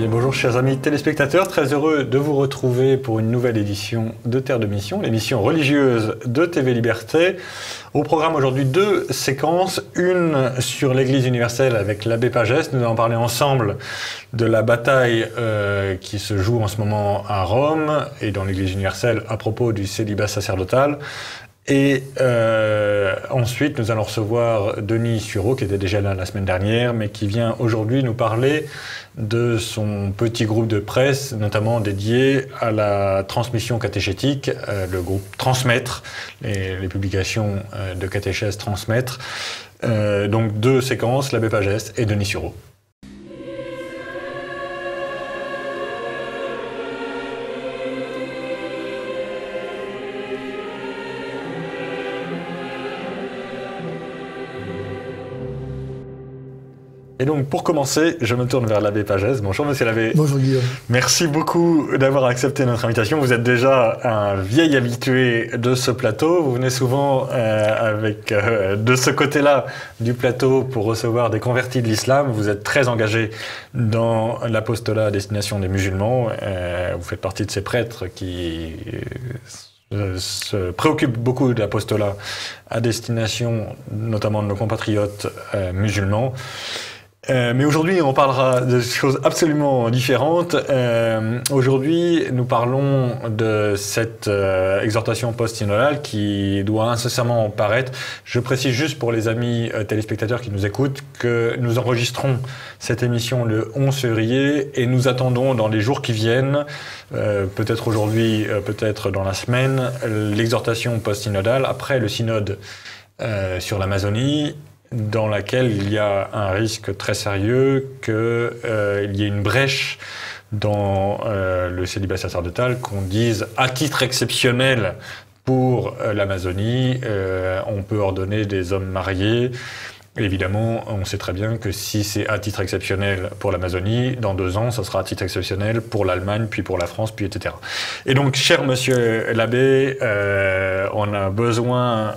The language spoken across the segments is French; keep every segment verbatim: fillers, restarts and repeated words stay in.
Bien, bonjour chers amis téléspectateurs, très heureux de vous retrouver pour une nouvelle édition de Terre de Mission, l'émission religieuse de T V Liberté. Au programme aujourd'hui deux séquences, une sur l'Église universelle avec l'abbé Pagès. Nous allons parler ensemble de la bataille euh, qui se joue en ce moment à Rome et dans l'Église universelle à propos du célibat sacerdotal. Et euh, ensuite, nous allons recevoir Denis Sureau, qui était déjà là la semaine dernière, mais qui vient aujourd'hui nous parler de son petit groupe de presse, notamment dédié à la transmission catéchétique, euh, le groupe Transmettre, les, les publications euh, de catéchèse Transmettre. Euh, donc deux séquences, l'abbé Pagès et Denis Sureau. Et donc, pour commencer, je me tourne vers l'abbé Pagès. Bonjour, monsieur l'abbé. Bonjour, Guillaume. Merci beaucoup d'avoir accepté notre invitation. Vous êtes déjà un vieil habitué de ce plateau. Vous venez souvent euh, avec, euh, de ce côté-là du plateau pour recevoir des convertis de l'islam. Vous êtes très engagé dans l'apostolat à destination des musulmans. Euh, vous faites partie de ces prêtres qui euh, se préoccupent beaucoup de l'apostolat à destination notamment de nos compatriotes euh, musulmans. Euh, mais aujourd'hui, on parlera de choses absolument différentes. Euh, aujourd'hui, nous parlons de cette euh, exhortation post-synodale qui doit incessamment paraître. Je précise juste pour les amis euh, téléspectateurs qui nous écoutent que nous enregistrons cette émission le onze février et nous attendons dans les jours qui viennent, euh, peut-être aujourd'hui, euh, peut-être dans la semaine, l'exhortation post-synodale après le synode euh, sur l'Amazonie, dans laquelle il y a un risque très sérieux qu'il euh, y ait une brèche dans euh, le célibat sacerdotal, qu'on dise à titre exceptionnel pour euh, l'Amazonie, euh, on peut ordonner des hommes mariés. Évidemment, on sait très bien que si c'est à titre exceptionnel pour l'Amazonie, dans deux ans, ça sera à titre exceptionnel pour l'Allemagne, puis pour la France, puis et cetera. Et donc, cher monsieur l'abbé, euh, on a besoin,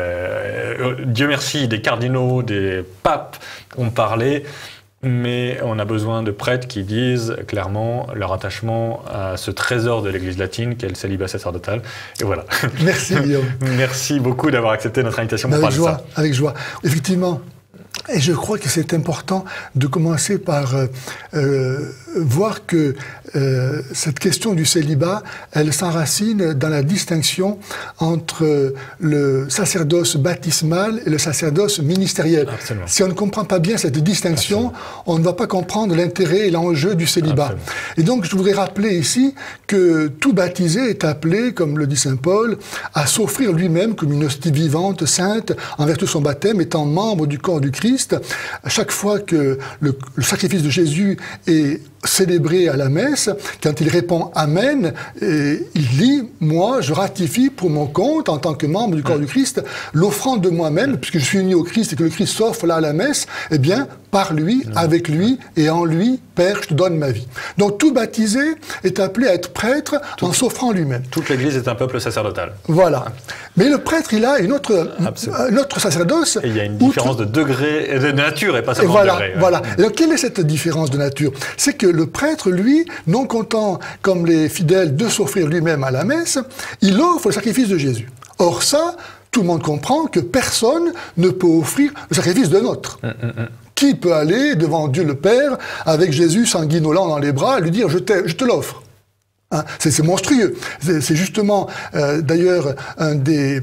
euh, Dieu merci, des cardinaux, des papes ont parlé, mais on a besoin de prêtres qui disent clairement leur attachement à ce trésor de l'Église latine qu'est le célibat sacerdotal. Et voilà. Merci Guillaume. Merci beaucoup d'avoir accepté notre invitation pour avec parler joie, de ça. Avec joie. Effectivement. Et je crois que c'est important de commencer par euh, euh, voir que euh, cette question du célibat, elle s'enracine dans la distinction entre le sacerdoce baptismal et le sacerdoce ministériel. Absolument. Si on ne comprend pas bien cette distinction, Absolument. on ne va pas comprendre l'intérêt et l'enjeu du célibat. Absolument. Et donc, je voudrais rappeler ici que tout baptisé est appelé, comme le dit saint Paul, à s'offrir lui-même comme une hostie vivante, sainte, en vertu de son baptême, étant membre du corps du Christ. À chaque fois que le, le sacrifice de Jésus est célébré à la messe, quand il répond « Amen », et il dit « Moi, je ratifie pour mon compte, en tant que membre du corps du Christ, l'offrande de moi-même, puisque je suis uni au Christ et que le Christ s'offre là à la messe, eh bien, par lui, avec lui et en lui, Père, je te donne ma vie. » Donc tout baptisé est appelé à être prêtre toute, en s'offrant lui-même. Toute l'Église est un peuple sacerdotal. Voilà. Mais le prêtre, il a une autre, un autre sacerdoce. Et il y a une différence outre... de degré, de nature et pas seulement et voilà, de degré. Ouais. Voilà. Et donc quelle est cette différence de nature? C'est que le prêtre, lui, non content, comme les fidèles, de s'offrir lui-même à la messe, il offre le sacrifice de Jésus. Or ça, tout le monde comprend que personne ne peut offrir le sacrifice d'un autre. Hum, hum, hum. Qui peut aller devant Dieu le Père avec Jésus sanguinolent dans les bras et lui dire « je, je te l'offre » hein, c'est monstrueux. C'est justement, euh, d'ailleurs, un des...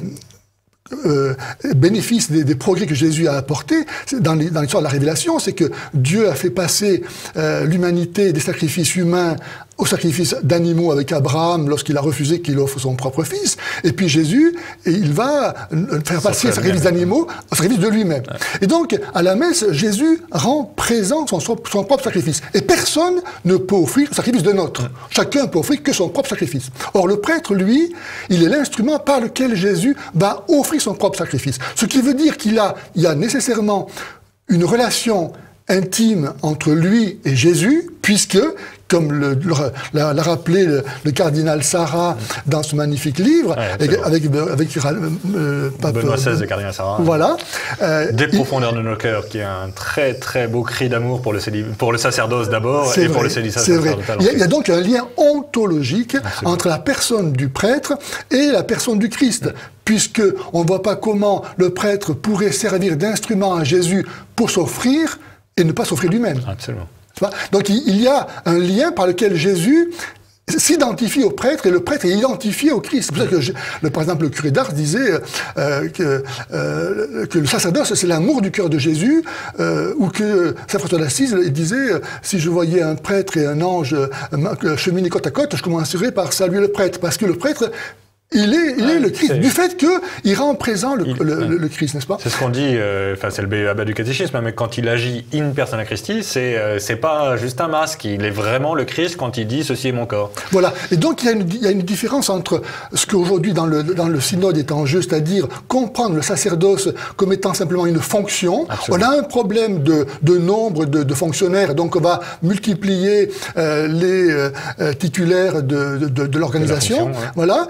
Euh, bénéfice des, des progrès que Jésus a apportés dans l'histoire de la révélation, c'est que Dieu a fait passer euh, l'humanité des sacrifices humains au sacrifice d'animaux avec Abraham lorsqu'il a refusé qu'il offre son propre fils. Et puis Jésus, il va faire passer le sacrifice d'animaux au sacrifice de lui-même. Ouais. Et donc, à la messe, Jésus rend présent son, son propre sacrifice. Et personne ne peut offrir le sacrifice d'un autre. Ouais. Chacun peut offrir que son propre sacrifice. Or, le prêtre, lui, il est l'instrument par lequel Jésus va offrir son propre sacrifice. Ce qui veut dire qu'il a, il y a nécessairement une relation intime entre lui et Jésus, puisque comme l'a rappelé le, le cardinal Sarah dans ce magnifique livre, ouais, avec, avec, avec euh, Pape Benoît seize, le cardinal Sarah. Voilà. Euh, Des profondeurs de nos cœurs, qui est un très très beau cri d'amour pour le, pour le sacerdoce d'abord et vrai, pour le célibat sacerdotal. Il, il y a donc un lien ontologique Absolument. entre la personne du prêtre et la personne du Christ. Mm. Puisque on ne voit pas comment le prêtre pourrait servir d'instrument à Jésus pour s'offrir et ne pas s'offrir lui-même. Absolument. Donc il y a un lien par lequel Jésus s'identifie au prêtre et le prêtre est identifié au Christ. C'est pour ça que, je, le, par exemple, le curé d'Ars disait euh, que, euh, que le sacerdoce, c'est l'amour du cœur de Jésus, euh, ou que Saint François d'Assise disait euh, si je voyais un prêtre et un ange euh, cheminer côte à côte, je commencerais par saluer le prêtre, parce que le prêtre Il est, il ouais, est le Christ, est... du fait qu'il rend présent le, il, le, ouais. le, le Christ, n'est-ce pas? C'est ce qu'on dit, enfin euh, c'est le B E A B A du catéchisme, mais quand il agit in persona Christi, c'est euh, c'est pas juste un masque, il est vraiment le Christ quand il dit « ceci est mon corps ». Voilà, et donc il y a une, il y a une différence entre ce qu'aujourd'hui dans le, dans le synode est en jeu, c'est-à-dire comprendre le sacerdoce comme étant simplement une fonction. Absolument. On a un problème de, de nombre de, de fonctionnaires, donc on va multiplier euh, les euh, titulaires de, de, de, de l'organisation, ouais. Voilà.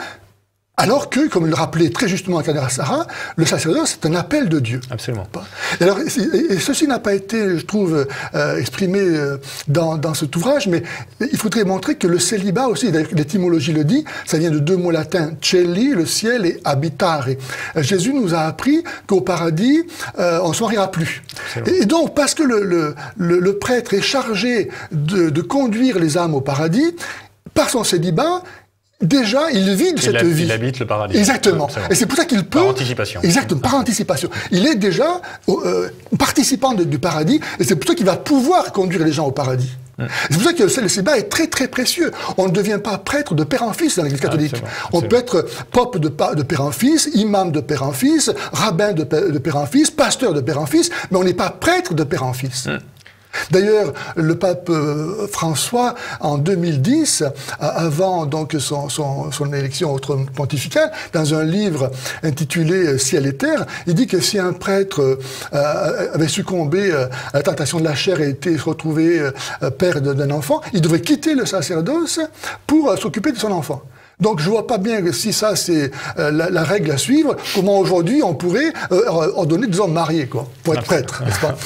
Alors que, comme le rappelait très justement Cardinal Sarah, le sacerdoce, c'est un appel de Dieu. Absolument. Et, alors, et ceci n'a pas été, je trouve, euh, exprimé euh, dans, dans cet ouvrage, mais il faudrait montrer que le célibat aussi, l'étymologie le dit, ça vient de deux mots latins, celi, le ciel, et habitare. Jésus nous a appris qu'au paradis, euh, on ne se mariera plus. Et, et donc, parce que le, le, le, le prêtre est chargé de, de conduire les âmes au paradis, par son célibat, déjà, il vit de il cette a, vie. Il habite le paradis. Exactement. Absolument. Et c'est pour ça qu'il peut... Par anticipation. Exactement, par anticipation. Il est déjà euh, participant de, du paradis, et c'est pour ça qu'il va pouvoir conduire les gens au paradis. Mm. C'est pour ça que le célibat est très très précieux. On ne devient pas prêtre de père en fils dans l'Église catholique. Absolument. On Absolument. peut être pope de, de père en fils, imam de père en fils, rabbin de, de père en fils, pasteur de père en fils, mais on n'est pas prêtre de père en fils. Mm. D'ailleurs, le pape euh, François, en deux mille dix, euh, avant donc son, son, son élection au trône pontifical, dans un livre intitulé « Ciel et terre », il dit que si un prêtre euh, avait succombé euh, à la tentation de la chair et été retrouvé euh, père d'un enfant, il devrait quitter le sacerdoce pour euh, s'occuper de son enfant. Donc je vois pas bien que si ça c'est euh, la, la règle à suivre, comment aujourd'hui on pourrait euh, ordonner des hommes mariés, quoi, pour être prêtre, n'est-ce pas?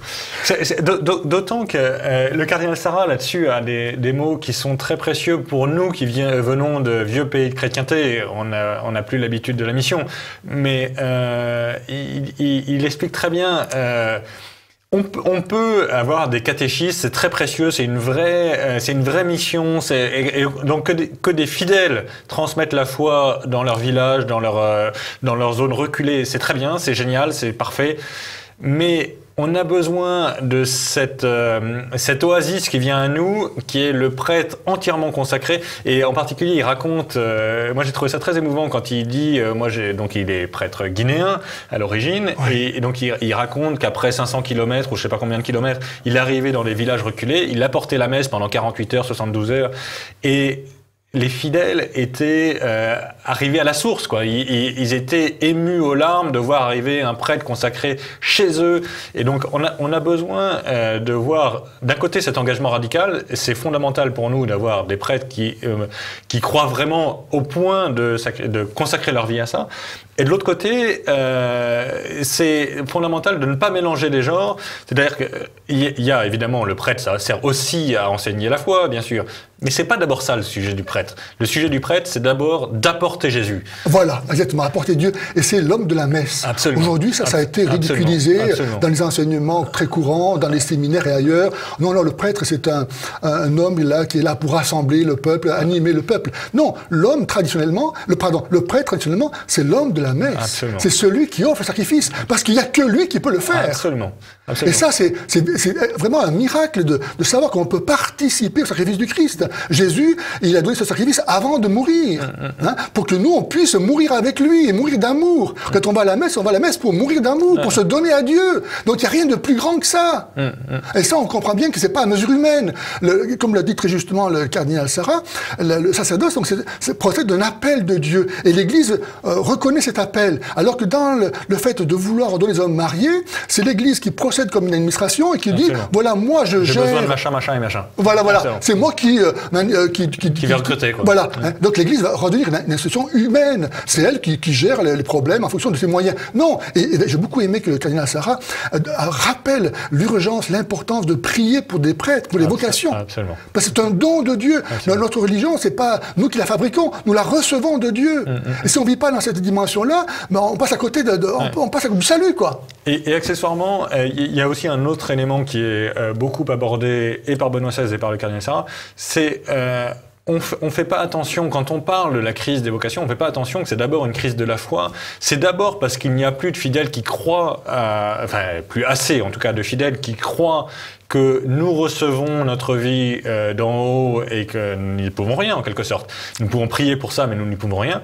D'autant que euh, le cardinal Sarah là-dessus a des, des mots qui sont très précieux pour nous qui vient, venons de vieux pays de chrétienté. On n'a on a plus l'habitude de la mission, mais euh, il, il, il explique très bien. Euh, On, on peut avoir des catéchistes, c'est très précieux, c'est une vraie, euh, c'est une vraie mission. Et, et donc que des, que des fidèles transmettent la foi dans leur village, dans leur, euh, dans leur zone reculée, c'est très bien, c'est génial, c'est parfait. Mais on a besoin de cette, euh, cette oasis qui vient à nous, qui est le prêtre entièrement consacré. Et en particulier, il raconte, euh, moi j'ai trouvé ça très émouvant quand il dit, euh, moi j'ai, donc il est prêtre guinéen à l'origine, ouais. et, et donc il, il raconte qu'après cinq cents kilomètres, ou je sais pas combien de kilomètres, il est arrivé dans des villages reculés, il a porté la messe pendant quarante-huit heures, soixante-douze heures, et les fidèles étaient euh, arrivés à la source, quoi. Ils, ils, ils étaient émus aux larmes de voir arriver un prêtre consacré chez eux. Et donc, on a, on a besoin euh, de voir, d'un côté, cet engagement radical. C'est fondamental pour nous d'avoir des prêtres qui, euh, qui croient vraiment au point de, de consacrer leur vie à ça. Et de l'autre côté, euh, c'est fondamental de ne pas mélanger les genres. C'est-à-dire qu'il y a évidemment le prêtre, ça sert aussi à enseigner la foi, bien sûr. Mais c'est pas d'abord ça le sujet du prêtre. Le sujet du prêtre, c'est d'abord d'apporter Jésus. Voilà, exactement, apporter Dieu. Et c'est l'homme de la messe. Absolument. Aujourd'hui, ça, ça a été ridiculisé Absolument. Absolument. dans les enseignements très courants, dans les séminaires et ailleurs. Non, non, le prêtre, c'est un, un homme là, qui est là pour rassembler le peuple, animer le peuple. Non, l'homme, traditionnellement, le, pardon, le prêtre, traditionnellement, c'est l'homme de la messe. C'est celui qui offre le sacrifice. Parce qu'il n'y a que lui qui peut le faire. Absolument. Absolument. Et ça, c'est vraiment un miracle de, de savoir qu'on peut participer au sacrifice du Christ. Christ. Jésus, il a donné ce sacrifice avant de mourir, hein, pour que nous, on puisse mourir avec lui et mourir d'amour. Quand on va à la messe, on va à la messe pour mourir d'amour, pour se donner à Dieu. Donc il n'y a rien de plus grand que ça. Et ça, on comprend bien que c'est pas à mesure humaine. Le, comme l'a dit très justement le cardinal Sarah, le, le sacerdoce, donc, c'est, c'est procède d'un appel de Dieu. Et l'Église euh, reconnaît cet appel. Alors que dans le, le fait de vouloir ordonner les hommes mariés, c'est l'Église qui procède comme une administration et qui Absolument. dit, voilà, moi je J'ai gère... besoin de machin, machin et machin. Voilà, voilà. C'est moi qui... Euh, euh, qui, qui, qui va recruter, quoi. Voilà. Hein. Donc l'Église va redevenir une, une institution humaine. C'est elle qui, qui gère les, les problèmes en fonction de ses moyens. Non. Et, et j'ai beaucoup aimé que le cardinal Sarah euh, rappelle l'urgence, l'importance de prier pour des prêtres, pour les Absolument. vocations. Absolument. Parce que c'est un don de Dieu. Dans notre religion, c'est pas nous qui la fabriquons, nous la recevons de Dieu. Mm, mm. Et si on vit pas dans cette dimension-là, ben on passe à côté de, de ouais. on, on passe à côté du salut, quoi. Et, et accessoirement, il euh, y a aussi un autre élément qui est euh, beaucoup abordé et par Benoît seize et par le cardinal Sarah, c'est euh, on ne fait pas attention, quand on parle de la crise des vocations, on ne fait pas attention que c'est d'abord une crise de la foi. C'est d'abord parce qu'il n'y a plus de fidèles qui croient, à, enfin plus assez en tout cas de fidèles qui croient que nous recevons notre vie euh, d'en haut et que nous n'y pouvons rien en quelque sorte. Nous pouvons prier pour ça, mais nous n'y pouvons rien.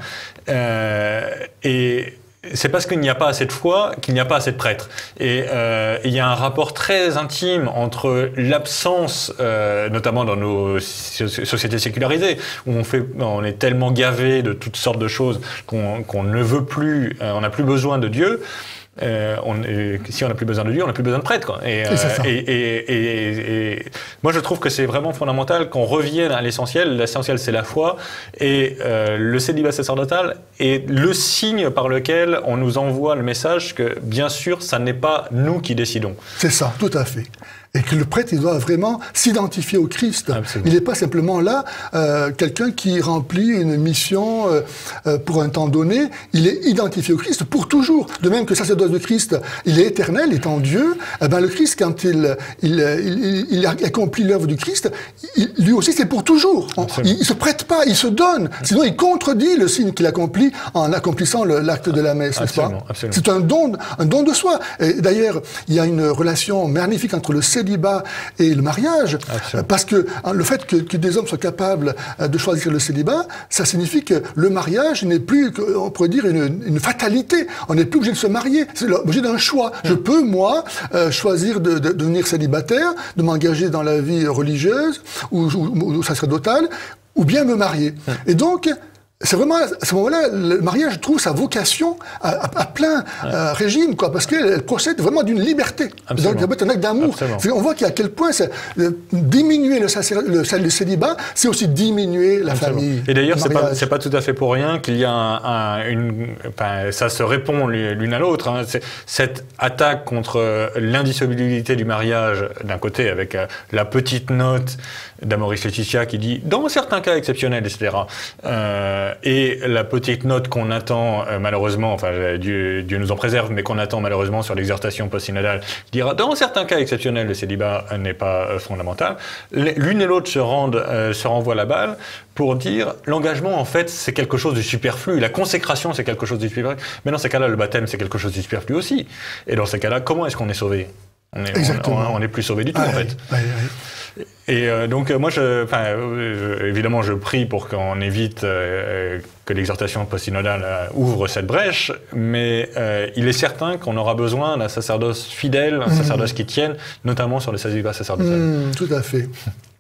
Euh, et c'est parce qu'il n'y a pas assez de foi qu'il n'y a pas assez de prêtres. Et euh, il y a un rapport très intime entre l'absence, euh, notamment dans nos sociétés sécularisées, où on, fait, on est tellement gavé de toutes sortes de choses qu'on qu'on ne veut plus, euh, on n'a plus besoin de Dieu. Euh, on, si on n'a plus besoin de Dieu, on n'a plus besoin de prêtre, quoi. Et, euh, et, et, et, et moi, je trouve que c'est vraiment fondamental qu'on revienne à l'essentiel. L'essentiel, c'est la foi. Et euh, le célibat sacerdotal est le signe par lequel on nous envoie le message que, bien sûr, ça n'est pas nous qui décidons. C'est ça, tout à fait. Et que le prêtre, il doit vraiment s'identifier au Christ. Absolument. Il n'est pas simplement là, euh, quelqu'un qui remplit une mission euh, euh, pour un temps donné. Il est identifié au Christ pour toujours. De même que le sacerdoce de Christ, il est éternel, étant Dieu. Eh ben, le Christ, quand il, il, il, il accomplit l'œuvre du Christ, il, lui aussi, c'est pour toujours. On, il ne se prête pas, il se donne. Sinon, il contredit le signe qu'il accomplit en accomplissant l'acte de la messe, n'est-ce pas? C'est un don, un don de soi. Et d'ailleurs, il y a une relation magnifique entre le célibat et le mariage, Absolument. Parce que hein, le fait que, que des hommes soient capables euh, de choisir le célibat, ça signifie que le mariage n'est plus, on pourrait dire, une, une fatalité. On n'est plus obligé de se marier, c'est l'objet d'un choix. Mmh. Je peux, moi, euh, choisir de, de, de devenir célibataire, de m'engager dans la vie religieuse ou, ou, ou sacerdotale, ou bien me marier. Mmh. Et donc, c'est vraiment, à ce moment-là, le mariage trouve sa vocation à, à, à plein ouais. euh, régime, quoi, parce qu'elle procède vraiment d'une liberté. Absolument. Donc, ça peut être un acte d'amour. On voit qu'à quel point c'est, euh, diminuer le, le, le célibat, c'est aussi diminuer la Absolument. famille. Et d'ailleurs, c'est pas, c'est pas tout à fait pour rien qu'il y a un, un, une, enfin, ça se répond l'une à l'autre. Hein. Cette attaque contre l'indissolubilité du mariage, d'un côté, avec euh, la petite note d'Amoris Laetitia qui dit, dans certains cas exceptionnels, et cetera, euh, et la petite note qu'on attend euh, malheureusement, enfin Dieu, Dieu nous en préserve, mais qu'on attend malheureusement sur l'exhortation post-synodale, qui dira dans certains cas exceptionnels le célibat n'est pas euh, fondamental. L'une et l'autre se rendent, euh, se renvoient la balle pour dire l'engagement en fait c'est quelque chose de superflu, la consécration c'est quelque chose de superflu, mais dans ces cas-là le baptême c'est quelque chose de superflu aussi. Et dans ces cas-là, comment est-ce qu'on est sauvé? On est, on, on, on est plus sauvé du tout, ah, en fait. Oui, oui. Et euh, donc, moi, je, enfin, euh, évidemment, je prie pour qu'on évite euh, que l'exhortation post-synodale euh, ouvre cette brèche, mais euh, il est certain qu'on aura besoin d'un sacerdoce fidèle, un mmh. sacerdoce qui tienne, notamment sur le célibat sacerdotal. Mmh, tout à fait.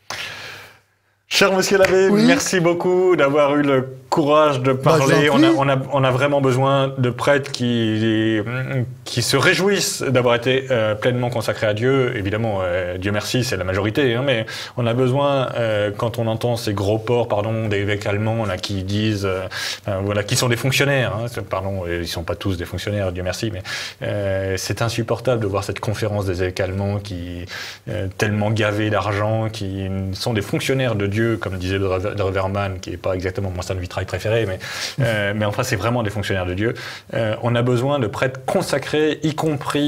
Cher Monsieur l'abbé, oui. merci beaucoup d'avoir eu le courage de parler. Bah, on, a, on, a, on a vraiment besoin de prêtres qui, qui se réjouissent d'avoir été euh, pleinement consacrés à Dieu. Évidemment, euh, Dieu merci, c'est la majorité, hein, mais on a besoin, euh, quand on entend ces gros porcs, pardon, des évêques allemands là, qui disent, euh, voilà, qui sont des fonctionnaires, hein, pardon, ils ne sont pas tous des fonctionnaires, Dieu merci, mais euh, c'est insupportable de voir cette conférence des évêques allemands qui, euh, tellement gavés d'argent, qui sont des fonctionnaires de Dieu, comme disait Dreverman, qui n'est pas exactement mon saint de vitrail préféré, mais, euh, mais enfin c'est vraiment des fonctionnaires de Dieu. Euh, on a besoin de prêtres consacrés, y compris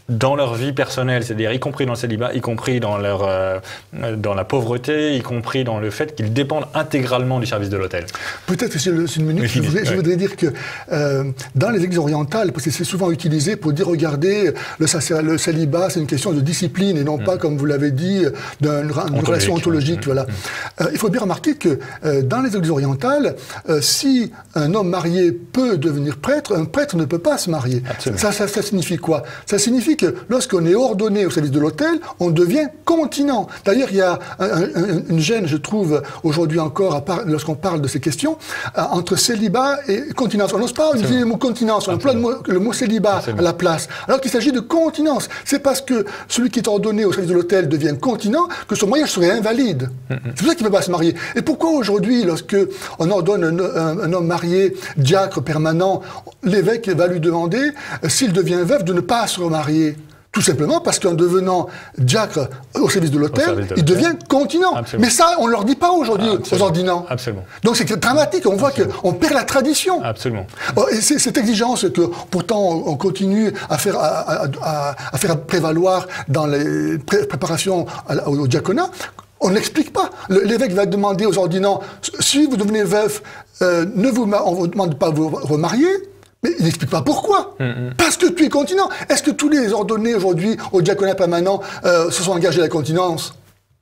dans leur vie personnelle, c'est-à-dire y compris dans le célibat, y compris dans, leur, euh, dans la pauvreté, y compris dans le fait qu'ils dépendent intégralement du service de l'autel. Peut-être que c'est une minute, je voudrais, je voudrais dire que euh, dans les églises orientales, parce que c'est souvent utilisé pour dire, regardez, le, le célibat, c'est une question de discipline et non mmh. pas, comme vous l'avez dit, d'une relation ontologique. Mmh. Voilà. Mmh. Euh, il faut bien remarquer que euh, dans les églises orientales, euh, si un homme marié peut devenir prêtre, un prêtre ne peut pas se marier. Ça, ça, ça signifie quoi? Ça signifie que lorsqu'on est ordonné au service de l'autel, on devient continent. D'ailleurs, il y a un, un, une gêne, je trouve, aujourd'hui encore, lorsqu'on parle de ces questions, euh, entre célibat et continence. On n'ose pas utiliser le mot continence, on emploie le mot, le mot célibat Absolument. à la place. Alors qu'il s'agit de continence. C'est parce que celui qui est ordonné au service de l'autel devient continent que son mariage serait invalide. Mm-hmm. C'est pour ça qu'il ne peut pas se marier. Et pourquoi aujourd'hui, lorsque on ordonne un, un, un homme marié, diacre permanent, l'évêque va lui demander, euh, s'il devient veuf, de ne pas se remarier? Tout simplement parce qu'en devenant diacre au service de l'autel, il devient continent. Absolument. Mais ça, on ne leur dit pas aujourd'hui aux ordinants. Absolument. Donc c'est dramatique, on voit qu'on perd la tradition. Absolument. Et cette exigence que pourtant on continue à faire, à, à, à faire prévaloir dans les pré préparations au diaconat, on n'explique pas. L'évêque va demander aux ordinants, si vous devenez veuf, euh, ne vous, on ne vous demande pas de vous remarier. Mais il n'explique pas pourquoi. Mm-hmm. Parce que tu es continent. Est-ce que tous les ordonnés aujourd'hui au diaconat permanent euh, se sont engagés à la continence?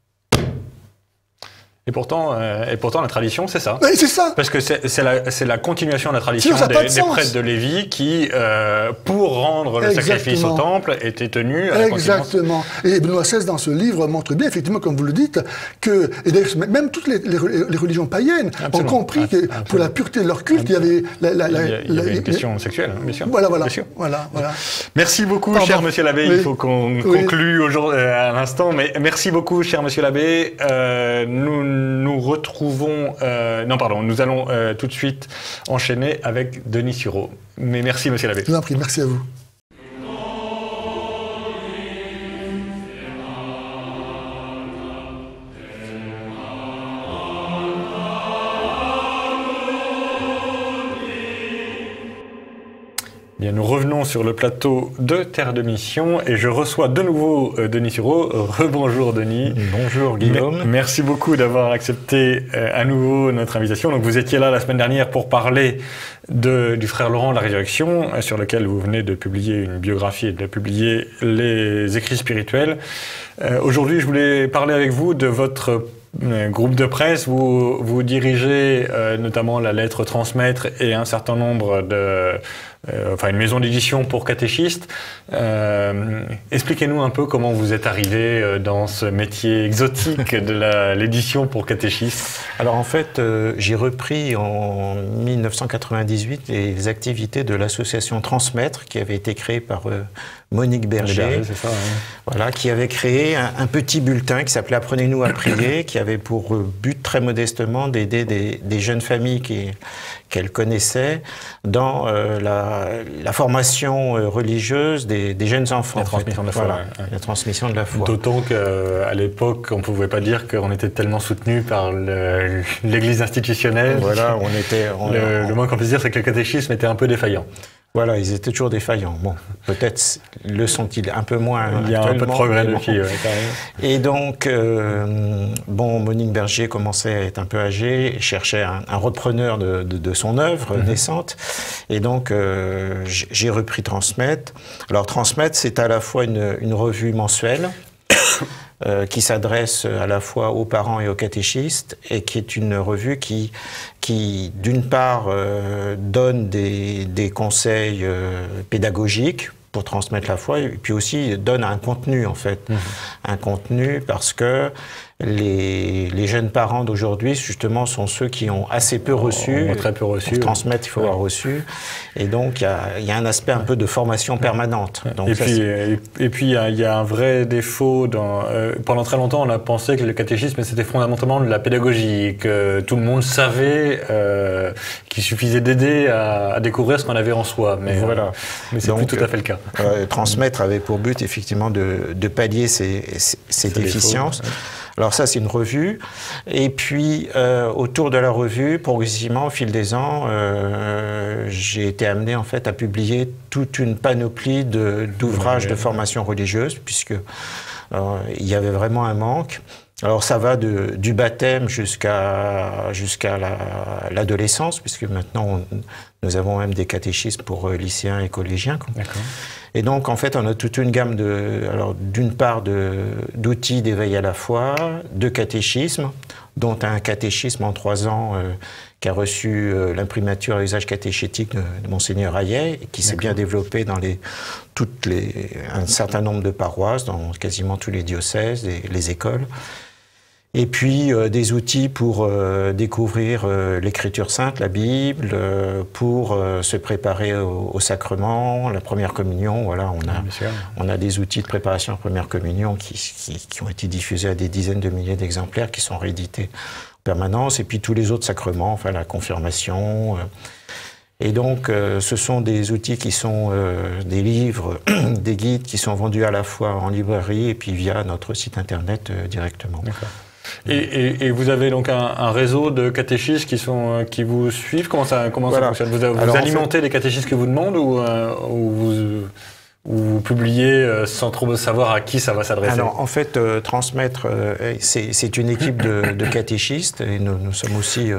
Et pourtant, euh, et pourtant, la tradition, c'est ça. C'est ça. Parce que c'est la, la continuation de la tradition des, de des prêtres de Lévi qui, euh, pour rendre le Exactement. sacrifice au temple, étaient tenus à la Exactement. Et Benoît seize, dans ce livre, montre bien, effectivement, comme vous le dites, que et même toutes les, les, les religions païennes Absolument. ont compris que Absolument. pour la pureté de leur culte, il y avait... La, la, la, il y, a, il y avait la, une question sexuelle, bien sûr. Voilà, voilà. Bien sûr. voilà, voilà. Merci beaucoup, Pardon. cher Monsieur l'abbé. Oui. Il faut qu'on oui. conclue aujourd'hui, à l'instant. Mais merci beaucoup, cher Monsieur l'abbé. Euh, nous nous retrouvons Trouvons, euh, non, pardon, nous allons euh, tout de suite enchaîner avec Denis Sureau. Mais merci, monsieur l'abbé. Je vous en prie, merci à vous. Bien, nous revenons sur le plateau de Terre de Mission et je reçois de nouveau euh, Denis Sureau. Rebonjour Denis. Bonjour Guillaume. M merci beaucoup d'avoir accepté euh, à nouveau notre invitation. Donc vous étiez là la semaine dernière pour parler de, du frère Laurent de la Résurrection, euh, sur lequel vous venez de publier une biographie et de publier les écrits spirituels. Euh, Aujourd'hui, je voulais parler avec vous de votre groupe de presse. Vous, vous dirigez euh, notamment la lettre Transmettre et un certain nombre de... Euh, enfin, une maison d'édition pour catéchistes. Euh, Expliquez-nous un peu comment vous êtes arrivé euh, dans ce métier exotique de l'édition pour catéchistes. Alors en fait, euh, j'ai repris en mille neuf cent quatre-vingt-dix-huit les activités de l'association Transmettre qui avait été créée par euh, Monique Berger, Berger ça, ouais. voilà, qui avait créé un, un petit bulletin qui s'appelait Apprenez-nous à prier, qui avait pour but très modestement d'aider des, des jeunes familles qui qu'elle connaissait dans euh, la, la formation euh, religieuse des, des jeunes enfants. La transmission de la foi. Voilà, ouais. La transmission de la foi. D'autant qu'à l'époque, on ne pouvait pas dire qu'on était tellement soutenu par l'Église institutionnelle. Voilà, on était... On, le, on, le moins qu'on puisse dire, c'est que le catéchisme était un peu défaillant. Voilà, ils étaient toujours défaillants. Bon, peut-être le sont-ils un peu moins. Il y a un peu de progrès depuis. Bon. Ouais, et donc, euh, bon, Monique Berger commençait à être un peu âgée, et cherchait un, un repreneur de, de, de son œuvre mm-hmm. naissante. Et donc, euh, j'ai repris Transmettre. Alors, Transmettre, c'est à la fois une, une revue mensuelle. Euh, qui s'adresse à la fois aux parents et aux catéchistes et qui est une revue qui, qui d'une part, euh, donne des, des conseils euh, pédagogiques pour transmettre la foi et puis aussi donne un contenu, en fait. Mmh. Un contenu parce que les, les jeunes parents d'aujourd'hui, justement, sont ceux qui ont assez peu reçu. On a très peu reçu. Pour transmettre, il faut ouais. avoir reçu. Et donc, il y a, y a un aspect un peu de formation permanente. Donc, et, ça, puis, et, et puis, il y, y a un vrai défaut. Dans, euh, pendant très longtemps, on a pensé que le catéchisme, c'était fondamentalement de la pédagogie, que tout le monde savait euh, qu'il suffisait d'aider à, à découvrir ce qu'on avait en soi. Mais, voilà. euh, mais c'est plus tout à fait le cas. Euh, transmettre avait pour but, effectivement, de, de pallier ces, ces, ces défauts, déficiences. Ouais. Alors ça, c'est une revue. Et puis, euh, autour de la revue, progressivement, au fil des ans, euh, j'ai été amené en fait à publier toute une panoplie d'ouvrages de, de formation religieuse, puisque euh, il y avait vraiment un manque. Alors ça va de, du baptême jusqu'à jusqu'à l'adolescence, la, puisque maintenant on, nous avons même des catéchismes pour euh, lycéens et collégiens. Et donc en fait on a toute une gamme de, alors d'une part d'outils d'éveil à la foi, de catéchisme, dont un catéchisme en trois ans euh, qui a reçu euh, l'imprimature à usage catéchétique de, de Monseigneur Hayet, et qui s'est bien développé dans les, toutes les, un certain nombre de paroisses, dans quasiment tous les diocèses, les, les écoles. Et puis euh, des outils pour euh, découvrir euh, l'écriture sainte, la Bible, euh, pour euh, se préparer au, au sacrement, la première communion. Voilà, on a, on a des outils de préparation à la première communion qui, qui, qui ont été diffusés à des dizaines de milliers d'exemplaires, qui sont réédités en permanence. Et puis tous les autres sacrements, enfin la confirmation. Euh, et donc, euh, ce sont des outils qui sont euh, des livres, des guides qui sont vendus à la fois en librairie et puis via notre site internet euh, directement. D'accord. Et, et, et vous avez donc un, un réseau de catéchistes qui, sont, qui vous suivent? Comment ça, comment voilà. ça fonctionne? Vous, vous Alors, alimentez en fait, les catéchistes qui vous demandent ou, euh, ou, vous, ou vous publiez euh, sans trop savoir à qui ça va s'adresser? Alors en fait, euh, transmettre, euh, c'est une équipe de, de catéchistes et nous, nous sommes aussi... Euh,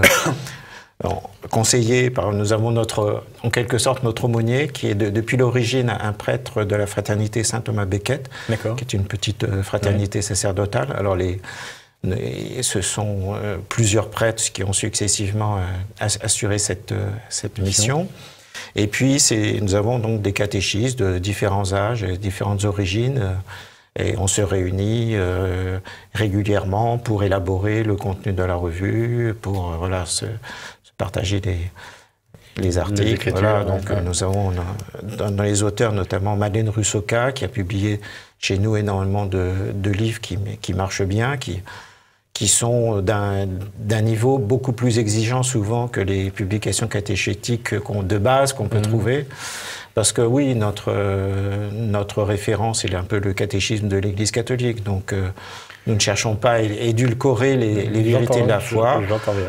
conseillé par, nous avons notre, en quelque sorte notre aumônier qui est de, depuis l'origine un prêtre de la fraternité Saint Thomas Becket, qui est une petite fraternité ouais. sacerdotale. Alors les, les, ce sont euh, plusieurs prêtres qui ont successivement euh, assuré cette, euh, cette mission. Et puis nous avons donc des catéchistes de différents âges, et différentes origines. Euh, Et on se réunit euh, régulièrement pour élaborer le contenu de la revue, pour euh, voilà, se, se partager les, les articles. Les voilà, donc ouais. nous avons dans, dans les auteurs notamment Madeleine Russoka qui a publié chez nous énormément de, de livres qui, qui marchent bien, qui, qui sont d'un niveau beaucoup plus exigeant souvent que les publications catéchétiques qu'on, de base qu'on peut mmh. trouver. Parce que oui, notre, euh, notre référence, c'est un peu le catéchisme de l'Église catholique. Donc, euh, nous ne cherchons pas à édulcorer les, les vérités de la foi.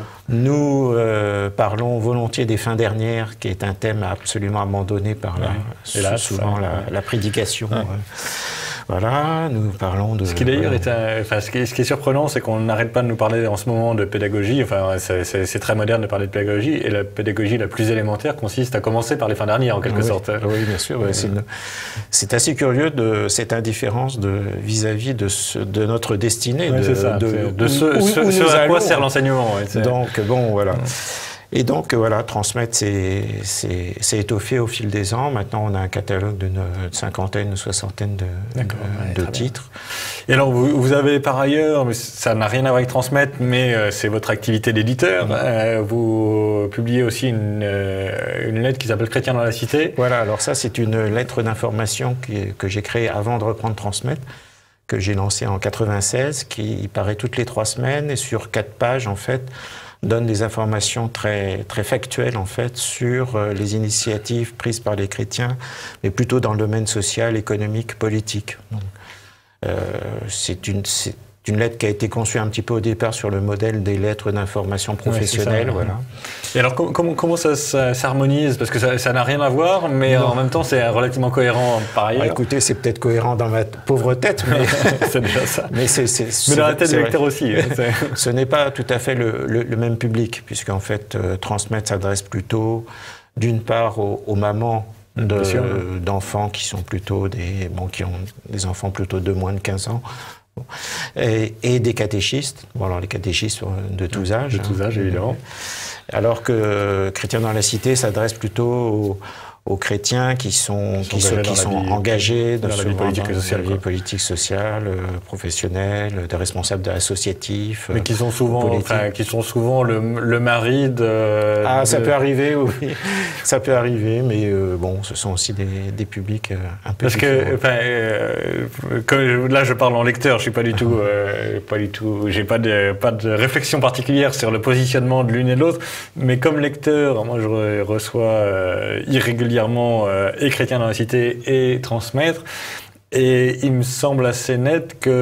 Nous euh, parlons volontiers des fins dernières, qui est un thème absolument abandonné par la, ouais. Hélas, souvent ouais. la, la prédication. Ouais. Euh, Voilà, nous parlons de... Ce qui d'ailleurs est, un, enfin, ce qui est, ce qui est surprenant, c'est qu'on n'arrête pas de nous parler en ce moment de pédagogie. Enfin, c'est très moderne de parler de pédagogie, et la pédagogie la plus élémentaire consiste à commencer par les fins dernières, en quelque oui, sorte. Oui, bien sûr. Ouais, c'est assez curieux de cette indifférence vis-à-vis -vis de, ce, de notre destinée, ouais, de, ça, de, de ce, où, ce, où ce à quoi sert l'enseignement. Ouais, donc, bon, voilà. Ouais. Et donc, voilà, transmettre, c'est étoffé au fil des ans. Maintenant, on a un catalogue d'une cinquantaine, une soixantaine de, de, ouais, de titres. Et alors, vous, vous avez par ailleurs, mais ça n'a rien à voir avec transmettre, mais euh, c'est votre activité d'éditeur. Mmh. Euh, vous publiez aussi une, euh, une lettre qui s'appelle Chrétien dans la Cité. Voilà, alors ça, c'est une lettre d'information que j'ai créée avant de reprendre Transmettre, que j'ai lancée en quatre-vingt-seize, qui paraît toutes les trois semaines, et sur quatre pages, en fait, donne des informations très, très factuelles en fait sur euh, les initiatives prises par les chrétiens, mais plutôt dans le domaine social, économique, politique. Euh, c'est une, c'est une lettre qui a été conçue un petit peu au départ sur le modèle des lettres d'information professionnelles. Ouais, voilà. Et alors comment, comment ça s'harmonise? Parce que ça n'a rien à voir, mais non. En même temps c'est relativement cohérent par ailleurs. Ah, écoutez, c'est peut-être cohérent dans ma pauvre tête, mais c'est déjà ça. Mais, c est, c est, mais dans la tête du lecteur aussi. Ce n'est pas tout à fait le, le, le même public, puisqu'en fait, euh, Transmettre s'adresse plutôt, d'une part, aux, aux mamans d'enfants de, qui sont plutôt des, bon, qui ont des enfants plutôt de moins de quinze ans. Et, et des catéchistes, bon alors les catéchistes de tous âges. De tous âges, hein, évidemment. Alors que Chrétien dans la Cité s'adresse plutôt aux, aux chrétiens qui sont, qui sont, qui sont vie, engagés dans, dans la vie politique et sociale, la vie politique, sociale, euh, professionnelle, des responsables associatifs. Mais qui sont souvent, enfin, qui sont souvent le, le mari de... Ah, de... ça peut arriver, oui. Ça peut arriver, mais euh, bon, ce sont aussi des, des publics euh, un peu Parce différents. que, enfin, euh, que, là, je parle en lecteur, je suis pas du tout, euh, pas du tout, j'ai pas de, pas de réflexion particulière sur le positionnement de l'une et de l'autre, mais comme lecteur, moi, je reçois euh, irrégulièrement Euh, et Chrétien dans la Cité et Transmettre. Et il me semble assez net que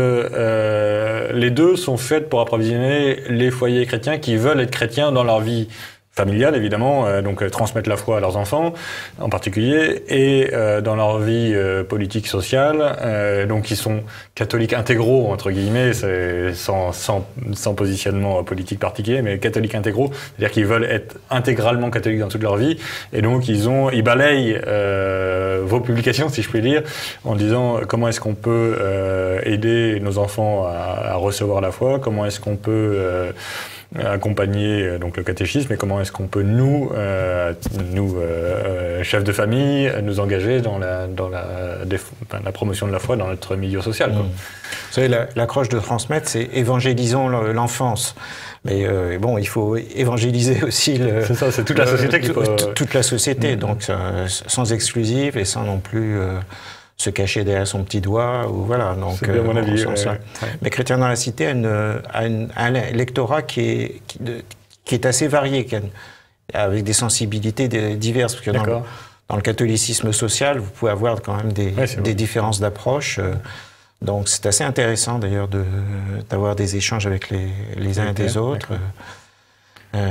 euh, les deux sont faits pour approvisionner les foyers chrétiens qui veulent être chrétiens dans leur vie familiale, évidemment, euh, donc euh, transmettre la foi à leurs enfants en particulier, et euh, dans leur vie euh, politique, sociale, euh, donc ils sont catholiques intégraux, entre guillemets, c'est sans, sans, sans positionnement politique particulier, mais catholiques intégraux, c'est-à-dire qu'ils veulent être intégralement catholiques dans toute leur vie, et donc ils, ont, ils balayent euh, vos publications, si je puis dire, en disant comment est-ce qu'on peut euh, aider nos enfants à, à recevoir la foi, comment est-ce qu'on peut... Euh, accompagner donc le catéchisme, et comment est-ce qu'on peut nous, euh, nous euh, chefs de famille, nous engager dans la, dans la, la promotion de la foi dans notre milieu social, quoi. Mmh. Vous savez, la, la croche de transmettre, c'est évangélisons l'enfance. Mais euh, bon, il faut évangéliser aussi le, c'est ça, c'est toute la société qu'il faut... toute la société, mmh. donc euh, sans exclusive et sans non plus euh, se cacher derrière son petit doigt, ou voilà. Donc, c'est bien mon euh, avis. Ouais, ouais. Mais Chrétien dans la Cité a, une, a, une, a un lectorat qui est, qui, de, qui est assez varié, qui a, avec des sensibilités diverses. Parce que dans le, dans le catholicisme social, vous pouvez avoir quand même des, ouais, des différences d'approche. Euh, donc c'est assez intéressant d'ailleurs de, d'avoir des échanges avec les, les uns okay, et des autres. Euh,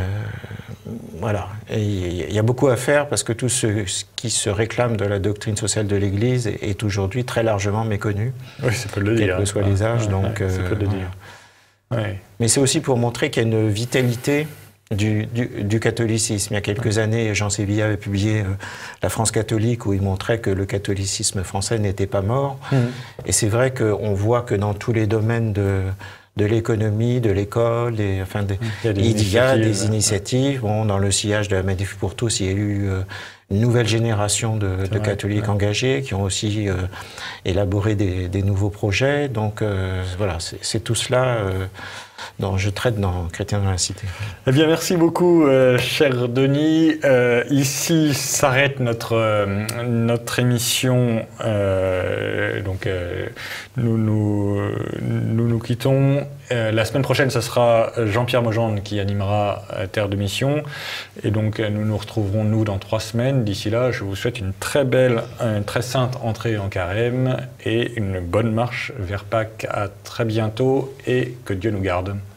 voilà. Et il y a beaucoup à faire parce que tout ce qui se réclame de la doctrine sociale de l'Église est, est aujourd'hui très largement méconnu. Oui, c'est peu de le dire. Quels que soient les âges. Ouais, donc, ouais, c'est peu de le dire. Ouais. Mais c'est aussi pour montrer qu'il y a une vitalité du, du, du catholicisme. Il y a quelques ouais. années, Jean Sévillat avait publié euh, La France catholique, où il montrait que le catholicisme français n'était pas mort. Mmh. Et c'est vrai qu'on voit que dans tous les domaines de de l'économie, de l'école, et, enfin, des, il y a des il initiatives. Y a des initiatives. Bon, dans le sillage de la Manif pour tous, il y a eu euh, une nouvelle génération de, de catholiques ouais. engagés qui ont aussi euh, élaboré des, des nouveaux projets. Donc euh, voilà, c'est tout cela euh, dont je traite dans Chrétien dans la Cité. Eh bien, merci beaucoup, euh, cher Denis. Euh, ici s'arrête notre, euh, notre émission. Euh, donc, euh, nous, nous, nous nous quittons. Euh, la semaine prochaine, ce sera Jean-Pierre Mogendre qui animera euh, Terre de Mission. Et donc, euh, nous nous retrouverons, nous, dans trois semaines. D'ici là, je vous souhaite une très belle, une très sainte entrée en carême et une bonne marche vers Pâques. À très bientôt et que Dieu nous garde.